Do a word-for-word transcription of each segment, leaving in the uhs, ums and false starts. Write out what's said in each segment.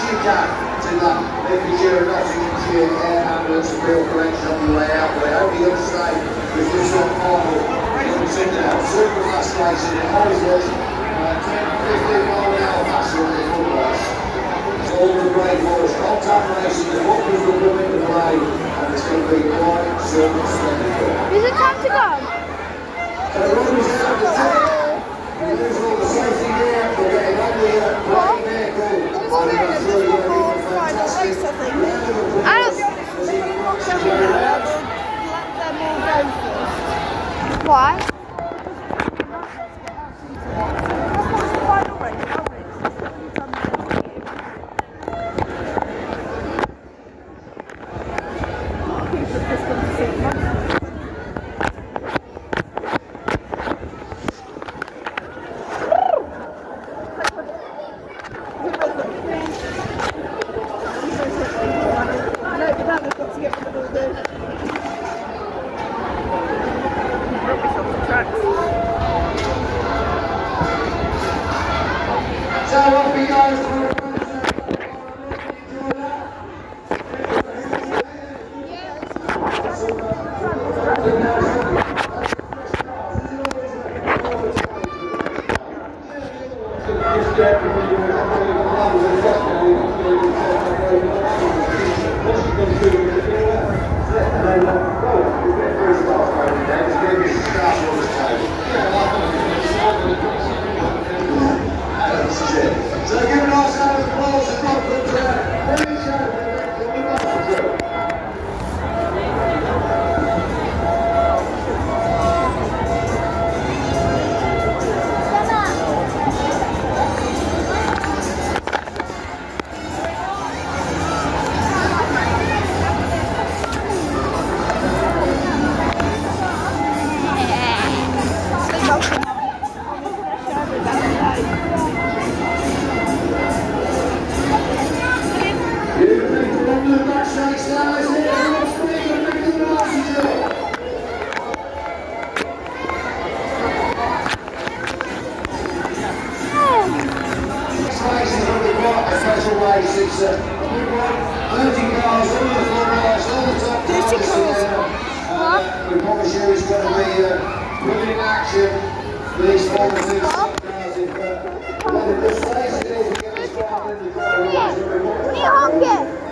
you can to that Lincolnshire and Nottinghamshire Air Ambulance Appeal Collection on your way out. We hope you're going to stay with this one model. Consider how super fast racing it always was. Uh, ten, fifteen mile an hour faster than it was. It's all the great boys. On-time racing, the bookers will come into play, and it's going to be quite super splendid. Is it time to go? So the runners out the tip. You lose all the safety gear. We're getting on the uh, great vehicle. One more minute before final race, I think. I don't... Why? So off we go. So give an awesome round of applause and welcome to Billy Sheridan from the Boston. It's uh, thirty cars, all the floorboards, all the top cars there. Uh, we promise you it's going to be uh, brilliant action for these forty-two stock cars. If uh, one of the stations is to get this car in the car.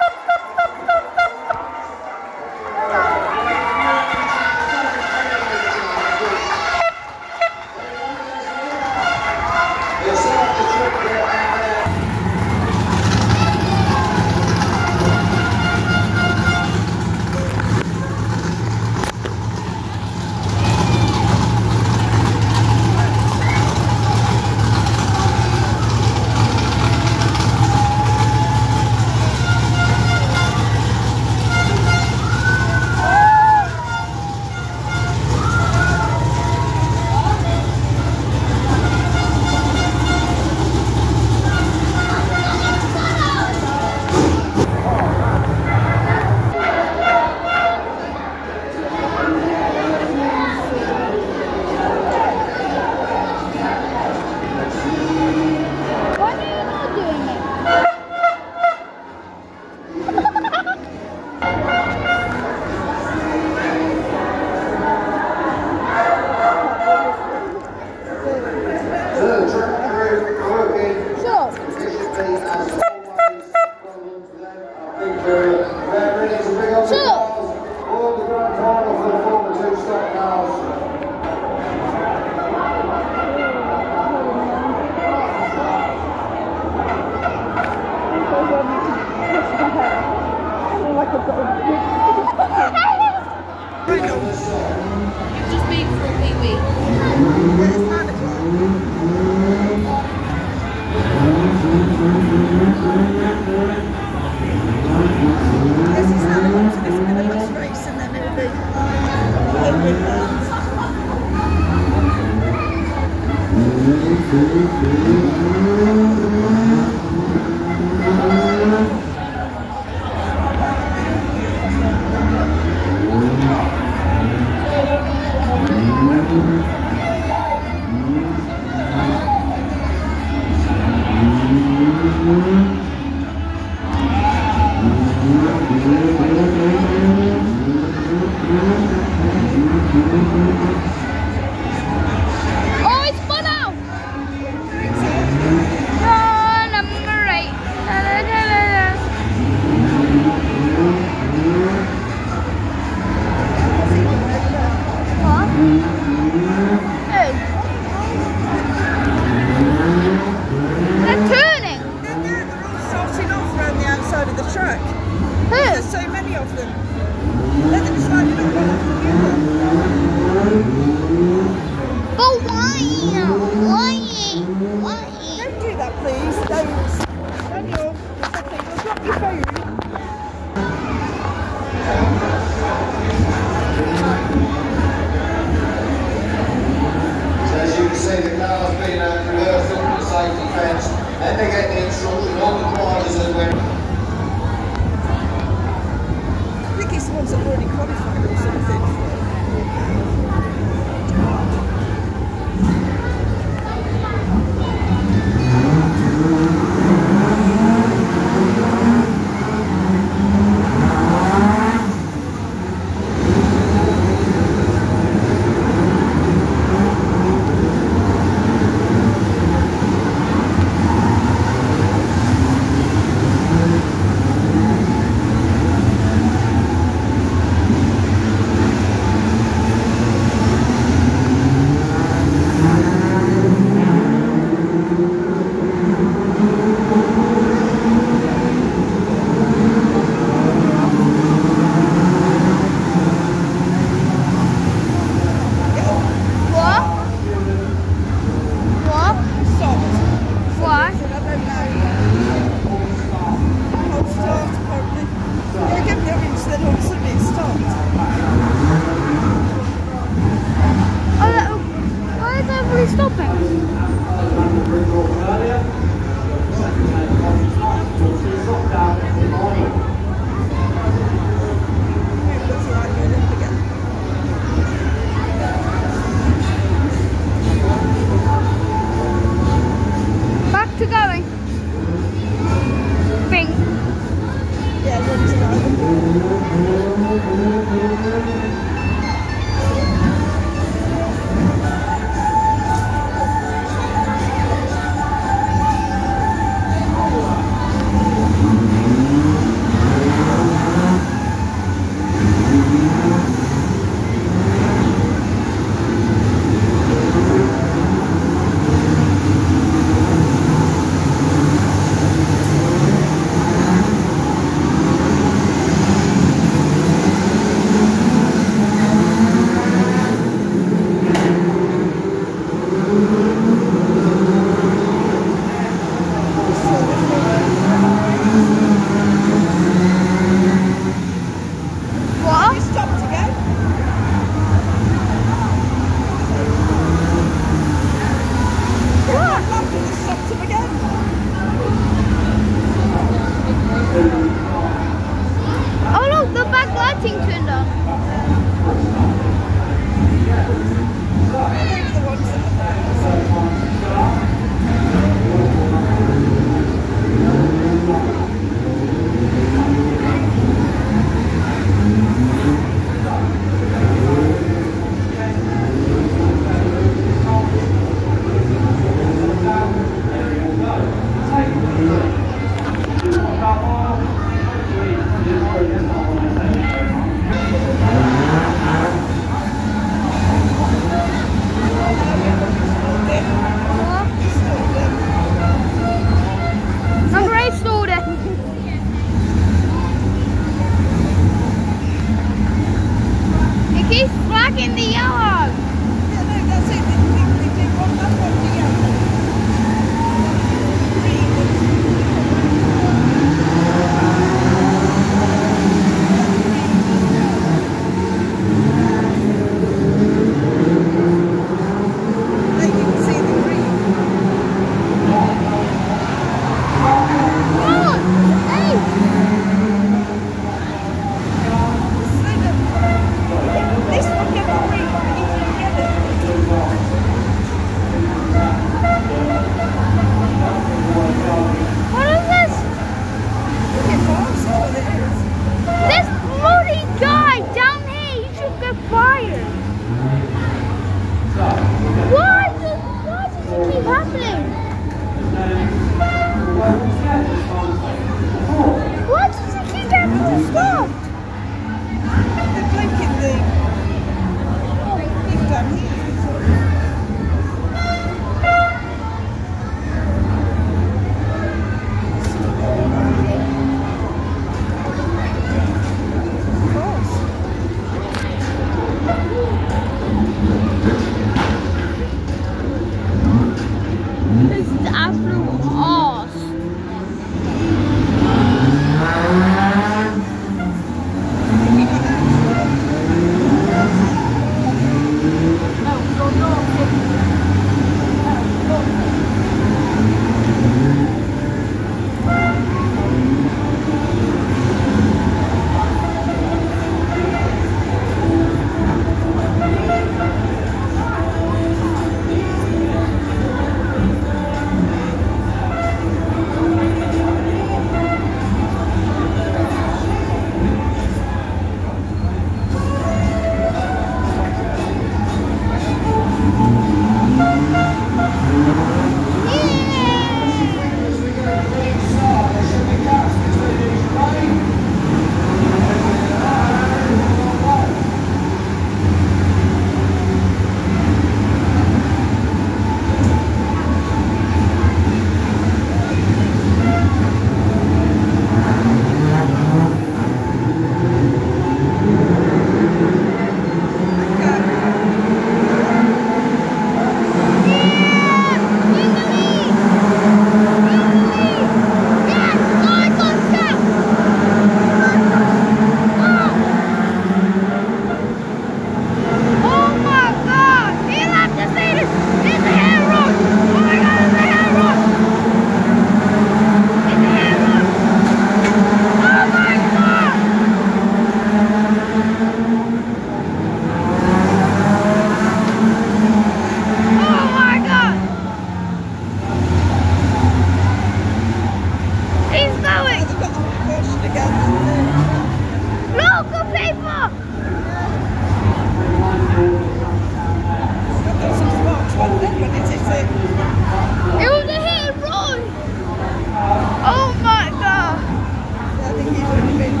when it hits it. It was a hit and run! Oh my god! Yeah, I think he's really big.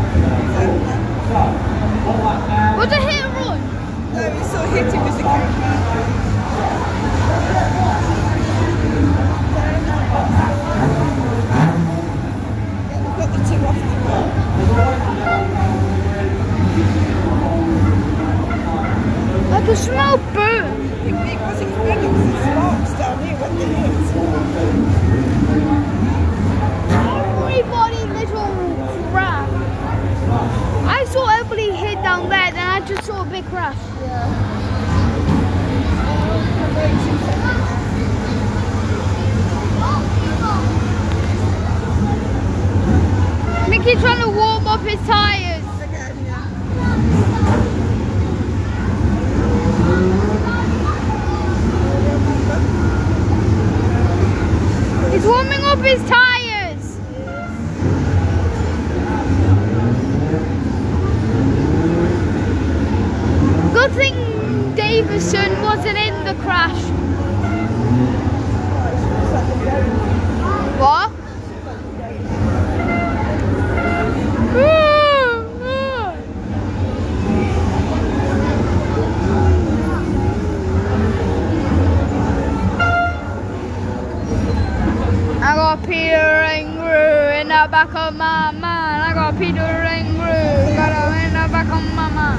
Was it hit and run? No, he saw hit him as he came back. Yeah, we've got the two off the wall. I can smell burn. It, it wasn't burning because it sparks down here when they hit. Everybody little crap. I saw everybody hit down there, then I just saw a big crash. Yeah. Mickey's trying to warm up his tyres. Again, yeah. He's warming up his tyres. Good thing Davison wasn't in the crash. What? I got Peter Ringroo in the back of my mind. I got Peter Ringroo got him in the back of my mind.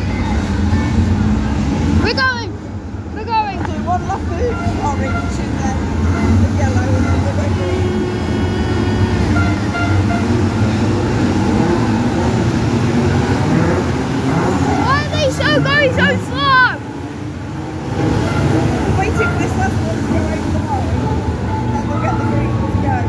We're going. We're going. So one left move, orange, and then the yellow, and then the red green. Why are they so going so slow? Waiting for this last one to go over the line, and then we'll get the green one to go.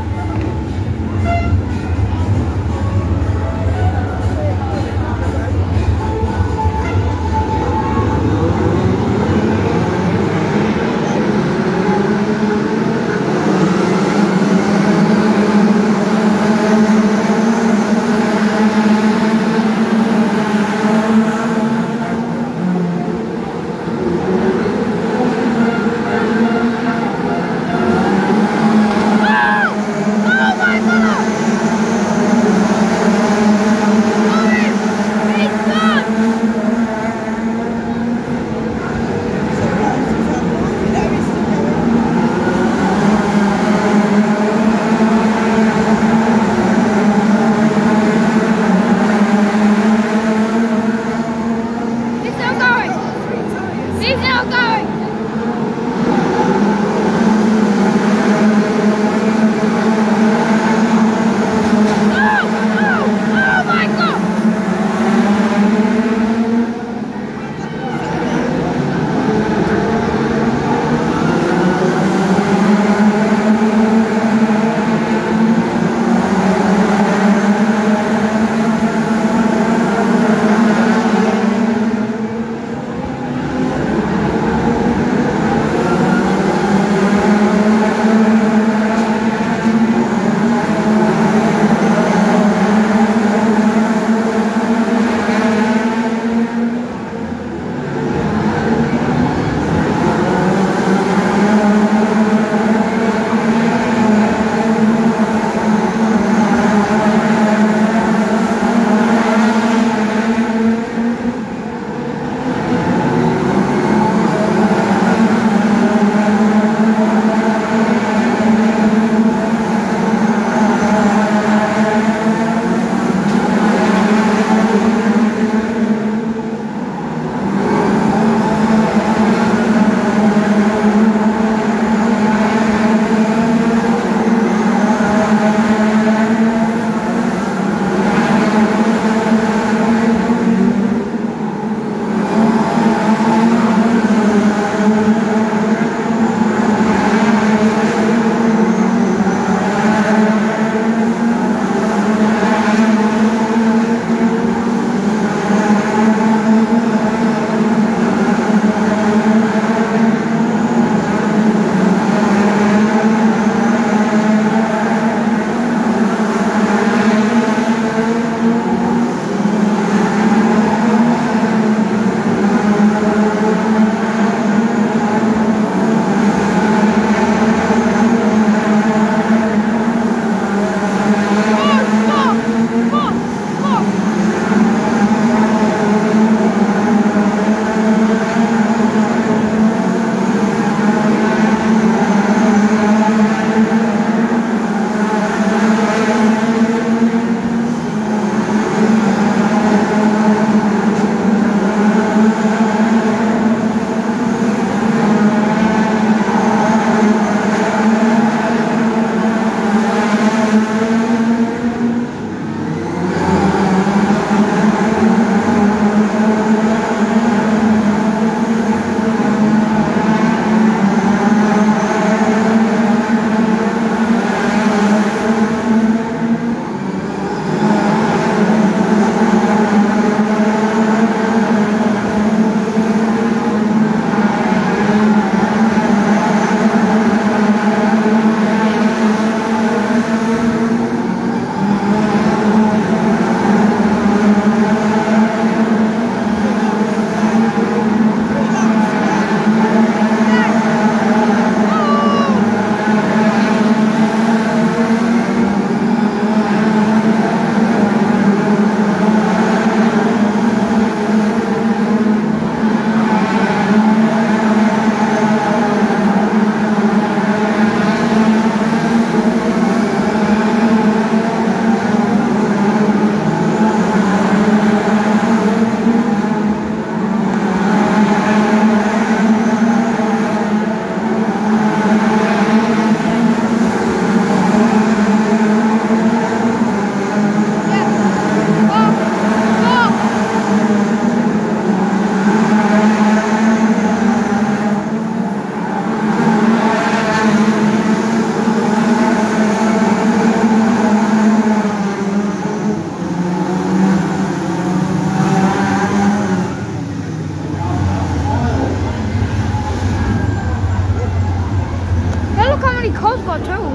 got told.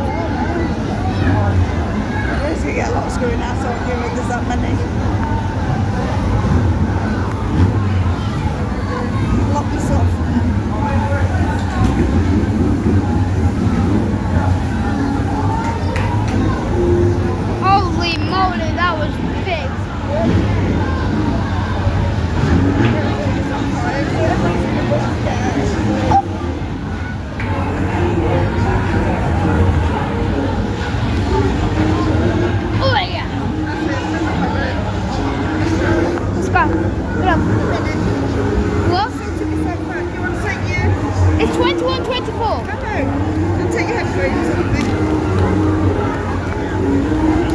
At least we get a lot of screwing out, so I don't think there's that many. Lock this off. Holy moly, that was big. Oh yeah. Let's go. Get up. What? It's twenty-one twenty-four. I know. I'll take your headphones off me.